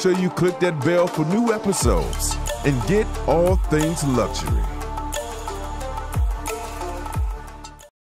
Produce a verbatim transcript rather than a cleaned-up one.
sure you click that bell for new episodes and get all things luxury.